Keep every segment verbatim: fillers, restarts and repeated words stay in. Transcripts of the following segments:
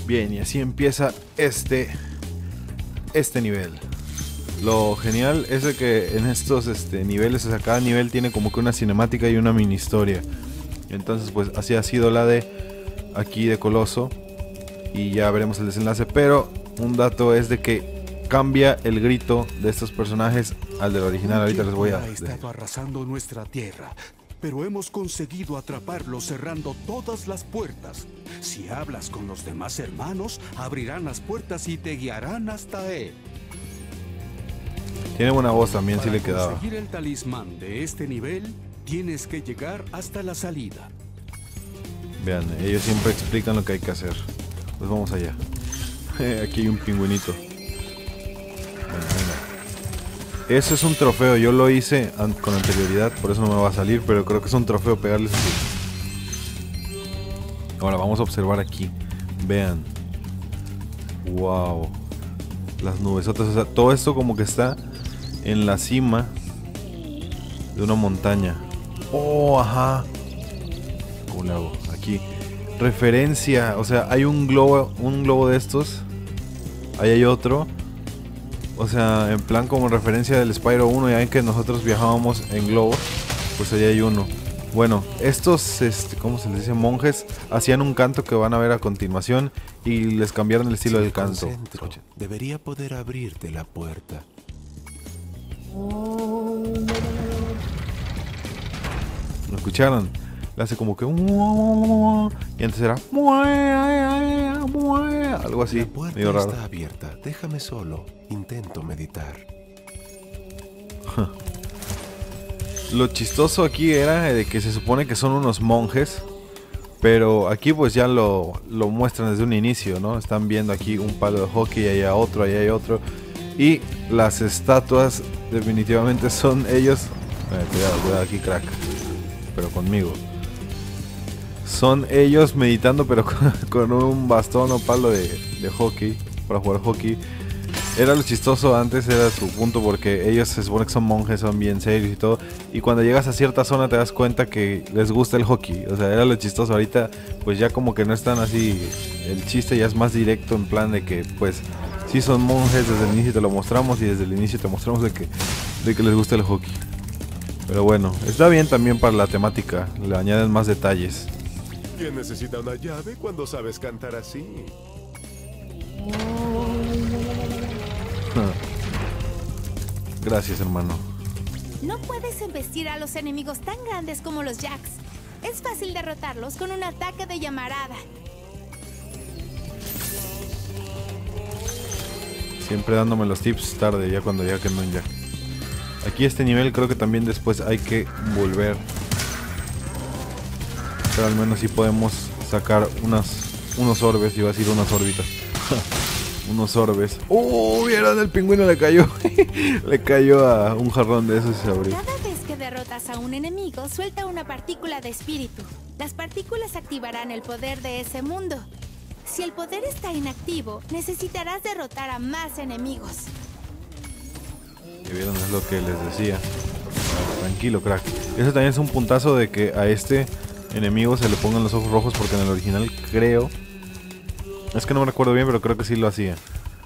Bien, y así empieza este este nivel. Lo genial es de que en estos este, niveles, o sea, cada nivel tiene como que una cinemática y una mini historia. Entonces pues así ha sido la de aquí de Coloso. Y ya veremos el desenlace. Pero un dato es de que cambia el grito de estos personajes al del original. Ahorita les voy a... Ha estado arrasando nuestra tierra, pero hemos conseguido atraparlo cerrando todas las puertas. Si hablas con los demás hermanos, abrirán las puertas y te guiarán hasta él. Tiene buena voz también, si le quedaba. Para conseguir el talismán de este nivel, tienes que llegar hasta la salida. Vean, ellos siempre explican lo que hay que hacer. Pues vamos allá. Aquí hay un pingüinito. Venga, venga. Eso es un trofeo, yo lo hice an con anterioridad, por eso no me va a salir, pero creo que es un trofeo pegarles así. Ahora vamos a observar aquí. Vean. Wow. Las nubesotas, o sea, todo esto como que está en la cima de una montaña. Oh, ajá. ¿Cómo le hago? Aquí. Referencia, o sea, hay un globo, un globo de estos. Ahí hay otro. O sea, en plan como referencia del Spyro uno, ya ven que nosotros viajábamos en globos, pues allá hay uno. Bueno, estos, este, ¿cómo se les dice? Monjes hacían un canto que van a ver a continuación y les cambiaron el estilo del canto. Escuchen. Debería poder abrirte la puerta. ¿Lo escucharon? Le hace como que... Y antes era... Algo así, La puerta medio raro. está abierta. Déjame solo. Intento meditar. Lo chistoso aquí era de que se supone que son unos monjes, pero aquí pues ya lo, lo muestran desde un inicio, ¿no? Están viendo aquí un palo de hockey, allá otro, allá hay otro. Y las estatuas definitivamente son ellos. Eh, cuidado, cuidado aquí, crack. Pero conmigo. Son ellos meditando, pero con, con un bastón o palo de, de hockey, para jugar hockey. Era lo chistoso antes, era su punto, porque ellos se supone que son monjes, son bien serios y todo. Y cuando llegas a cierta zona te das cuenta que les gusta el hockey. O sea, era lo chistoso. Ahorita pues ya como que no están así. El chiste ya es más directo, en plan de que pues sí son monjes, desde el inicio te lo mostramos. Y desde el inicio te mostramos de que, de que les gusta el hockey. Pero bueno, está bien también para la temática, le añaden más detalles. ¿Quién necesita una llave cuando sabes cantar así? Gracias, hermano. No puedes embestir a los enemigos tan grandes como los Jacks. Es fácil derrotarlos con un ataque de llamarada. Siempre dándome los tips tarde, ya cuando ya que no ya. Aquí este nivel creo que también después hay que volver. Pero al menos sí podemos sacar unas, unos orbes, iba a decir unas órbitas. Unos orbes. ¡Oh! ¿Vieron? El pingüino le cayó. Le cayó a un jarrón de esos y se abrió. Cada vez que derrotas a un enemigo, suelta una partícula de espíritu. Las partículas activarán el poder de ese mundo. Si el poder está inactivo, necesitarás derrotar a más enemigos. ¿Y vieron? Es lo que les decía. Tranquilo, crack. Eso también es un puntazo de que a este enemigo se le pongan los ojos rojos, porque en el original creo... Es que no me recuerdo bien, pero creo que sí lo hacía.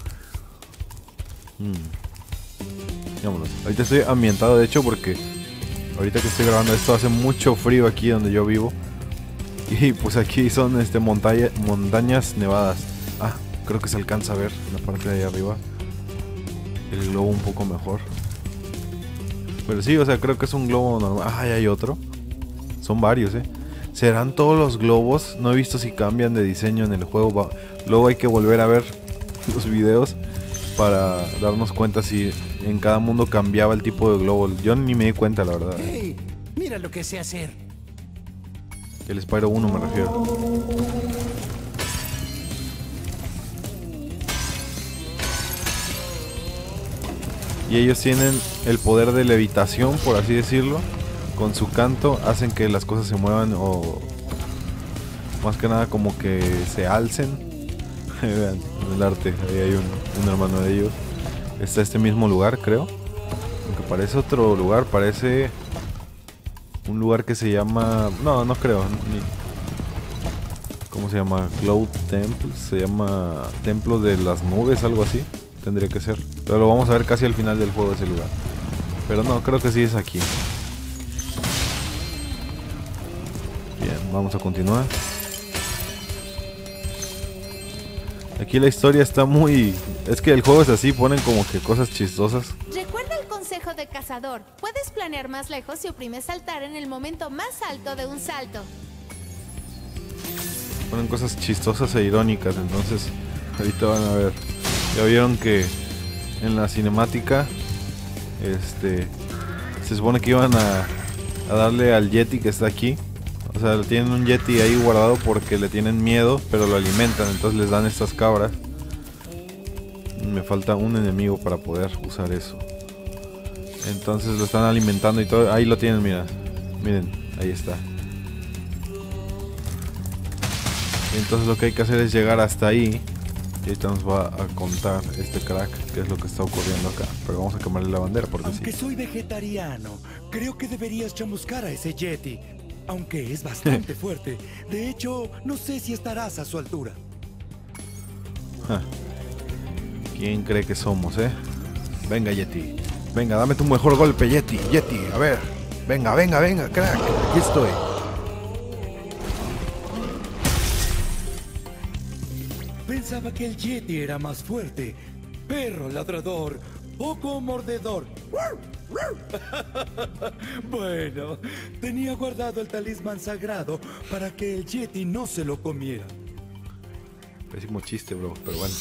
Hmm. Vámonos. Ahorita estoy ambientado, de hecho, porque ahorita que estoy grabando esto hace mucho frío aquí donde yo vivo. Y pues aquí son este montaña, montañas nevadas. Ah, creo que se alcanza a ver en la parte de ahí arriba el globo un poco mejor. Pero sí, o sea, creo que es un globo normal. Ah, ahí hay otro. Son varios, eh. ¿Serán todos los globos? No he visto si cambian de diseño en el juego. Luego hay que volver a ver los videos para darnos cuenta si en cada mundo cambiaba el tipo de globo. Yo ni me di cuenta, la verdad. Hey, mira lo que sé hacer. El Spyro uno me refiero. Y ellos tienen el poder de levitación, por así decirlo. Con su canto hacen que las cosas se muevan, o más que nada como que se alcen. Vean, el arte, ahí hay un, un hermano de ellos. Está este mismo lugar, creo. Aunque parece otro lugar, parece un lugar que se llama... No, no creo. Ni... ¿Cómo se llama? Cloud Temple. Se llama Templo de las Nubes, algo así. Tendría que ser. Pero lo vamos a ver casi al final del juego ese lugar. Pero no, creo que sí es aquí. Bien, vamos a continuar. Aquí la historia está muy... Es que el juego es así, ponen como que cosas chistosas. Recuerda el consejo de cazador. Puedes planear más lejos si oprimes saltar en el momento más alto de un salto. Ponen cosas chistosas e irónicas, entonces ahorita van a ver. Ya vieron que en la cinemática este se supone que iban a, a darle al Yeti que está aquí. O sea, tienen un Yeti ahí guardado porque le tienen miedo, pero lo alimentan, entonces les dan estas cabras. Me falta un enemigo para poder usar eso. Entonces lo están alimentando y todo. Ahí lo tienen, mira. Miren, ahí está. Entonces lo que hay que hacer es llegar hasta ahí. Y ahorita nos va a contar este crack qué es lo que está ocurriendo acá. Pero vamos a quemarle la bandera porque Aunque sí. soy vegetariano, creo que deberías chamuscar a ese Yeti. Aunque es bastante fuerte. De hecho, no sé si estarás a su altura. Ja. ¿Quién cree que somos, eh? Venga, Yeti. Venga, dame tu mejor golpe, Yeti. Yeti, a ver. Venga, venga, venga, crack. Aquí estoy. Pensaba que el Yeti era más fuerte. Perro ladrador, poco mordedor. Bueno, tenía guardado el talismán sagrado para que el Yeti no se lo comiera. Pésimo chiste, bro, pero bueno.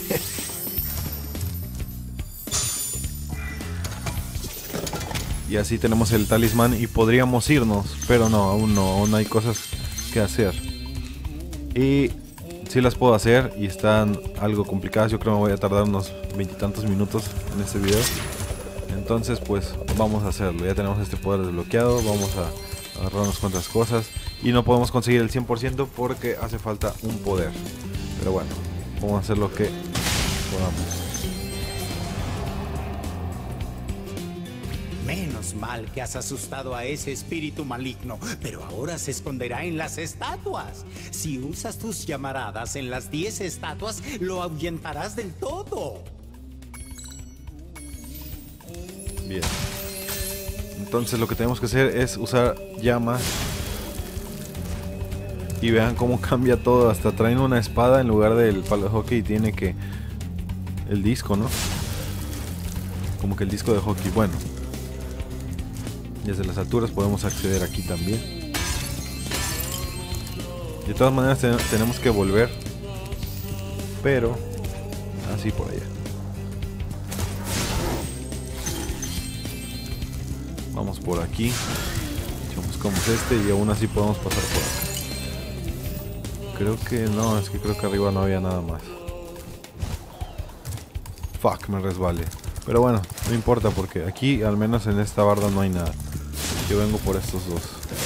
Y así tenemos el talismán y podríamos irnos, pero no, aún no, aún hay cosas que hacer. Y sí las puedo hacer y están algo complicadas. Yo creo que me voy a tardar unos veintitantos minutos en este video. Entonces pues vamos a hacerlo. Ya tenemos este poder desbloqueado. Vamos a agarrar unas cuantas cosas. Y no podemos conseguir el cien por ciento porque hace falta un poder. Pero bueno, vamos a hacer lo que podamos. Menos mal que has asustado a ese espíritu maligno, pero ahora se esconderá en las estatuas. Si usas tus llamaradas en las diez estatuas, lo ahuyentarás del todo. Bien. Entonces lo que tenemos que hacer es usar llamas. Y vean cómo cambia todo. Hasta traen una espada en lugar del palo de hockey y tiene que... el disco, ¿no? Como que el disco de hockey. Bueno. Desde las alturas podemos acceder aquí también. De todas maneras ten tenemos que volver. Pero... así por allá. Vamos por aquí. Buscamos este y aún así podemos pasar por acá. Creo que no, es que creo que arriba no había nada más. Fuck, me resbalé. Pero bueno, no importa porque aquí, al menos en esta barda, no hay nada. Yo vengo por estos dos.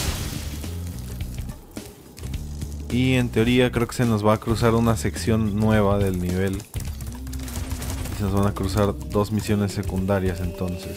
Y en teoría creo que se nos va a cruzar una sección nueva del nivel. Y se nos van a cruzar dos misiones secundarias entonces.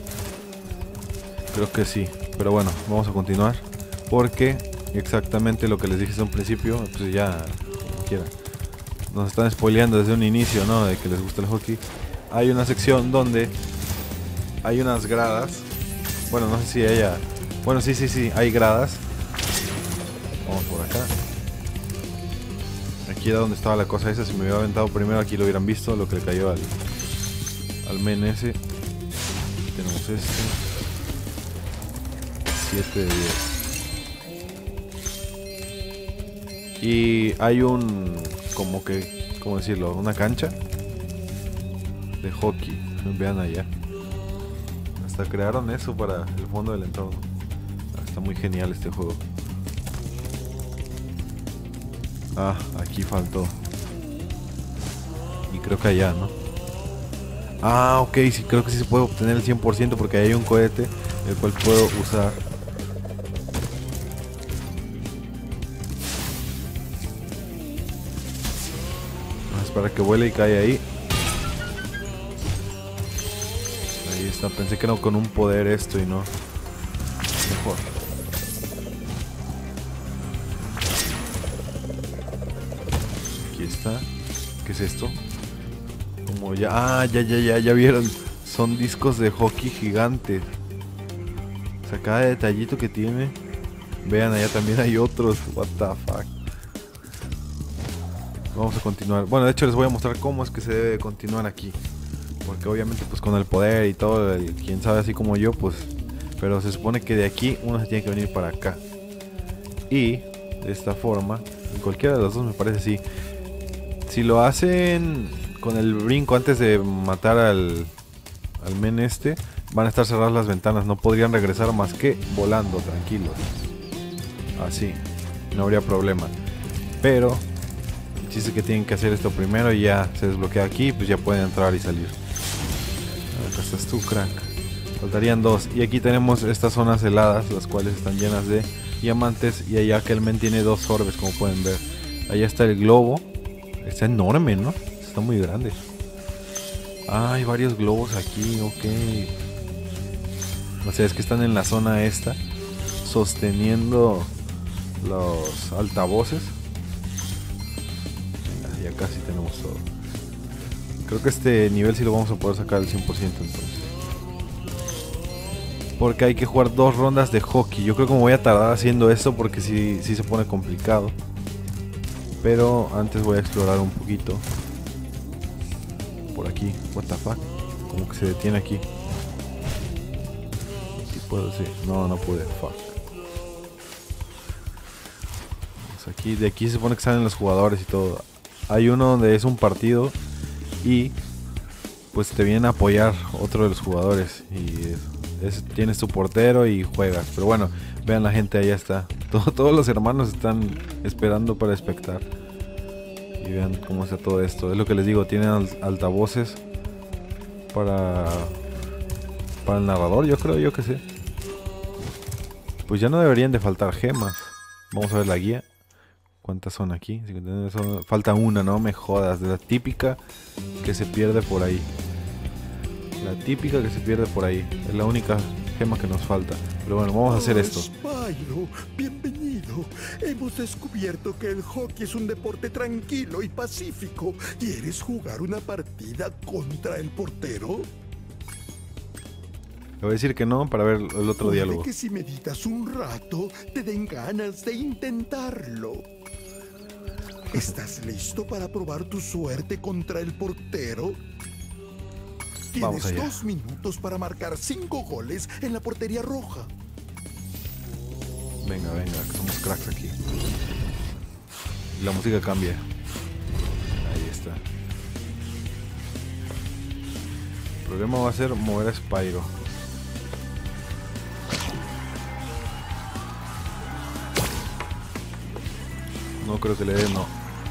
Creo que sí. Pero bueno, vamos a continuar. Porque exactamente lo que les dije desde un principio, pues ya, como quiera. Nos están spoileando desde un inicio, ¿no? De que les gusta el hockey. Hay una sección donde hay unas gradas. Bueno, no sé si haya... Bueno, sí, sí, sí, hay gradas. Vamos por acá. Aquí era donde estaba la cosa esa. Si me hubiera aventado primero aquí lo hubieran visto. Lo que le cayó al, al men ese. Aquí tenemos este. siete de diez. Y hay un... como que... ¿cómo decirlo? Una cancha de hockey. Vean allá. Hasta crearon eso para el fondo del entorno. Está muy genial este juego. Ah, aquí faltó. Y creo que allá, ¿no? Ah, ok, sí, creo que sí se puede obtener el cien por ciento porque ahí hay un cohete el cual puedo usar. Es para que vuele y cae ahí. Ahí está, pensé que no con un poder esto y no. Mejor. está. ¿Qué es esto? Como ya... Ah, ya, ya, ya, ya vieron. Son discos de hockey gigantes. O sea, cada detallito que tiene. Vean, allá también hay otros. What the fuck. Vamos a continuar. Bueno, de hecho les voy a mostrar cómo es que se debe continuar aquí. Porque obviamente pues con el poder y todo, el, quien sabe así como yo, pues... Pero se supone que de aquí uno se tiene que venir para acá. Y de esta forma, en cualquiera de los dos me parece sí. Si lo hacen con el brinco antes de matar al, al men este, van a estar cerradas las ventanas. No podrían regresar más que volando, tranquilos. Así, no habría problema. Pero el chiste es que tienen que hacer esto primero y ya se desbloquea aquí, pues ya pueden entrar y salir. Acá estás tú, crack. Faltarían dos. Y aquí tenemos estas zonas heladas, las cuales están llenas de diamantes. Y allá que el men tiene dos orbes, como pueden ver. Allá está el globo. Está enorme, ¿no? Está muy grande. Ah, hay varios globos aquí, ok. O sea, es que están en la zona esta, sosteniendo los altavoces. Ya casi tenemos todo. Creo que este nivel sí lo vamos a poder sacar al cien por ciento entonces. Porque hay que jugar dos rondas de hockey. Yo creo que me voy a tardar haciendo esto porque sí, sí se pone complicado. Pero antes voy a explorar un poquito. Por aquí. What the fuck. Como que se detiene aquí. ¿Sí puedo? Sí. No, no pude. Fuck. Pues aquí, de aquí se supone que salen los jugadores y todo. Hay uno donde es un partido y pues te vienen a apoyar otro de los jugadores. Y es, es, tienes tu portero y juegas. Pero bueno, vean la gente, allá está. Todo, todos los hermanos están esperando para espectar. Y vean cómo está todo esto. Es lo que les digo, tienen altavoces para para el narrador, yo creo, yo que sé. Pues ya no deberían de faltar gemas. Vamos a ver la guía. ¿Cuántas son aquí? Falta una, no me jodas. De la típica que se pierde por ahí. La típica que se pierde por ahí. Es la única gema que nos falta. Pero bueno, vamos a hacer esto. Spyro, bienvenido. Hemos descubierto que el hockey es un deporte tranquilo y pacífico. ¿Quieres jugar una partida contra el portero? Le voy a decir que no para ver el otro Puede diálogo. que si meditas un rato te den ganas de intentarlo. ¿Estás listo para probar tu suerte contra el portero? Vamos Tienes allá. dos minutos para marcar cinco goles en la portería roja. Venga, venga, que somos cracks aquí. Y la música cambia. Ahí está. El problema va a ser mover a Spyro. No creo que le dé, no.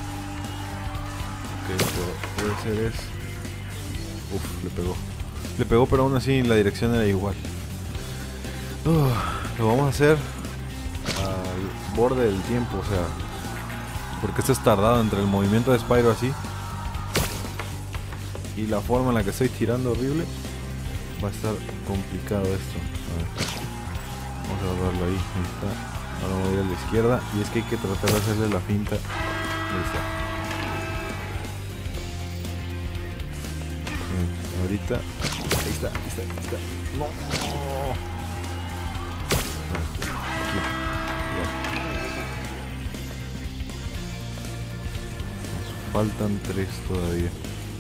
Ok, puede ser es... Uf, le pegó. Le pegó, pero aún así la dirección era igual. Uh, lo vamos a hacer al borde del tiempo, o sea, porque esto es tardado entre el movimiento de Spyro así y la forma en la que estoy tirando horrible. Va a estar complicado esto. A ver. Vamos a agarrarlo ahí. Ahí está. Ahora voy a ir a la izquierda y es que hay que tratar de hacerle la finta. Ahí está. Ahorita, ahí está, ahí está, ahí está. No. Aquí. Nos faltan tres todavía.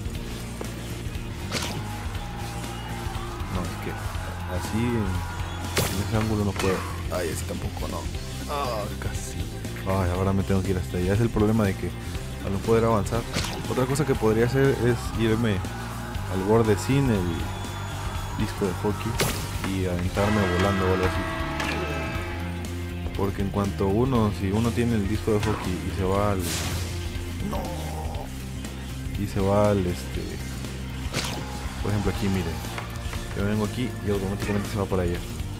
No, es que así en, en ese ángulo no puedo. Ay, así tampoco, no. Ah, casi. Ay, ahora me tengo que ir hasta allá. Es el problema de que al no poder avanzar. Otra cosa que podría hacer es irme al borde sin el disco de hockey y aventarme volando o algo así. Porque en cuanto uno, si uno tiene el disco de hockey y se va al... No. Y se va al este... Por ejemplo aquí, miren. Yo vengo aquí y automáticamente se va para allá.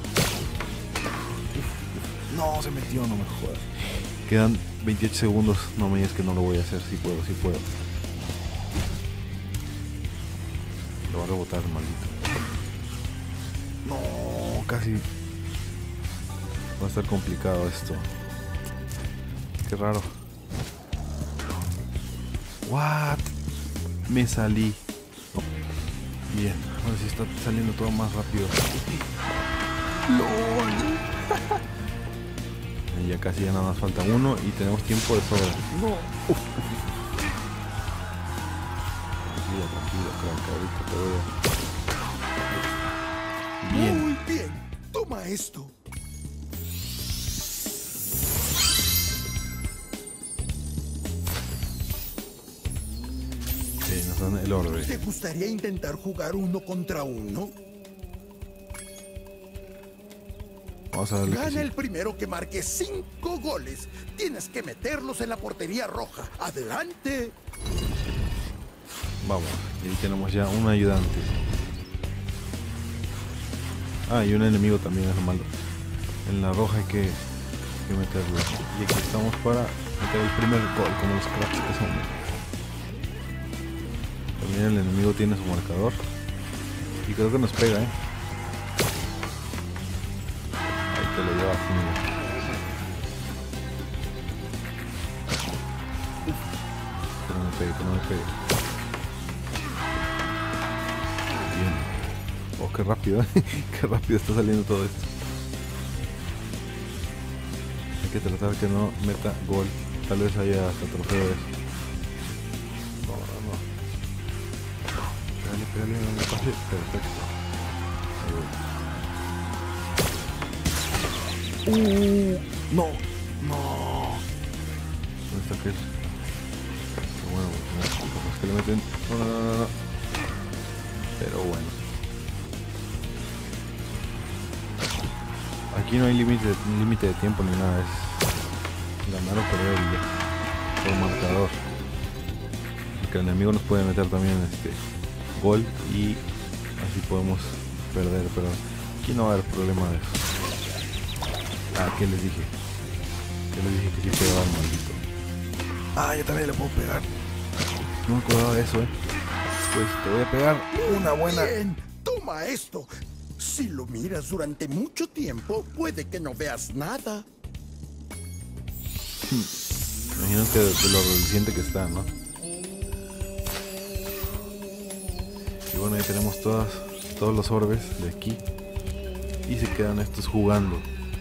Uf, uf. No, se metió, no me jodas. Quedan veintiocho segundos. No me digas que no lo voy a hacer. Si puedo, si puedo. Lo va a rebotar, maldito. No, casi. Va a estar complicado esto. Qué raro. What? Me salí. Bien, ahora sí está saliendo todo más rápido. ¡Lol! Ya casi ya nada más falta uno y tenemos tiempo de sobra. No. Uf, uf. Tranquilo, tranquilo, crack, ahorita te voy a... Bien. Muy bien. Toma esto. Sí, nos dan el orbe. ¿Te gustaría intentar jugar uno contra uno? Vamos a ver. Gana el primero que marque cinco goles. Tienes que meterlos en la portería roja. ¡Adelante! Vamos, y ahí tenemos ya un ayudante. Ah, y un enemigo también es lo malo. En la roja hay que, que meterlo. Y aquí estamos para meter el primer gol, como los cracks que somos. También el enemigo tiene su marcador. Y creo que nos pega, eh. Te lo llevas, mira. Que no me pegue, que no me pegue. Bien. Oh, qué rápido, ¿eh? Qué rápido está saliendo todo esto. Hay que tratar que no meta gol. Tal vez haya hasta trofeo de eso. No, no, no. Pégale, pégale, no me pase. Perfecto. Ahí voy. Uh, no, no. ¿Dónde está aquel? Bueno, no, es que le meten. No, no, no, no. Pero bueno. Aquí no hay límite límite de tiempo ni nada. Es ganar o perder y ya. Por marcador. Porque el enemigo nos puede meter también este gol y así podemos perder. Pero aquí no va a haber problema de eso. Ah, ¿qué les dije? ¿Qué les dije que sí pegaba al maldito? Ah, yo también le puedo pegar. No me acordaba de eso, eh. Pues te voy a pegar una buena. Bien, toma esto. Si lo miras durante mucho tiempo, puede que no veas nada. Imagínate de, de lo reluciente que está, ¿no? Y bueno, ya tenemos todas, todos los orbes de aquí. Y se quedan estos jugando.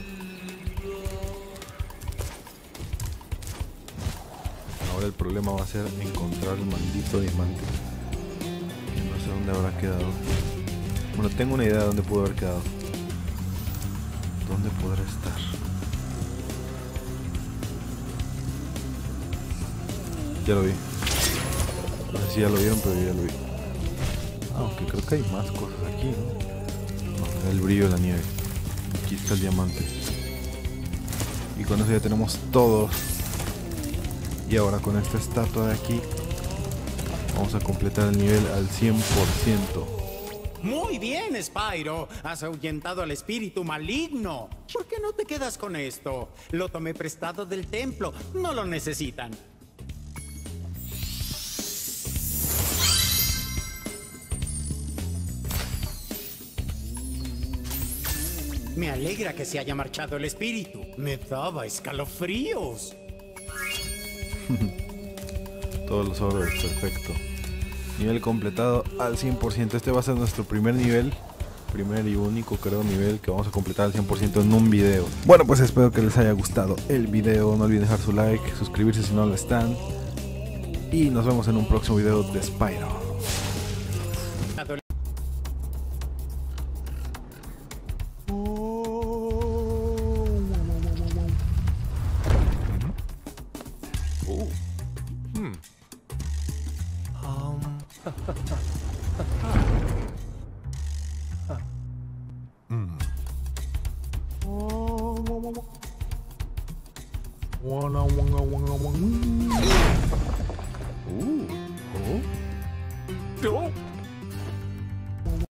Ahora el problema va a ser encontrar el maldito diamante. Que no sé dónde habrá quedado. Bueno, tengo una idea de dónde pudo haber quedado. ¿Dónde podrá estar? Ya lo vi. No sé si ya lo vieron, pero yo ya lo vi. Aunque creo que hay más cosas aquí, ¿no? No, el brillo de la nieve. Aquí está el diamante. Y con eso ya tenemos todos. Y ahora con esta estatua de aquí vamos a completar el nivel al cien por ciento. Muy bien, Spyro. Has ahuyentado al espíritu maligno. ¿Por qué no te quedas con esto? Lo tomé prestado del templo. No lo necesitan. Me alegra que se haya marchado el espíritu. Me daba escalofríos. Todos los orbes, perfecto. Nivel completado al cien por ciento. Este va a ser nuestro primer nivel. Primer y único, creo, nivel que vamos a completar al cien por ciento en un video. Bueno, pues espero que les haya gustado el video. No olviden dejar su like, suscribirse si no lo están. Y nos vemos en un próximo video de Spyro. Oh.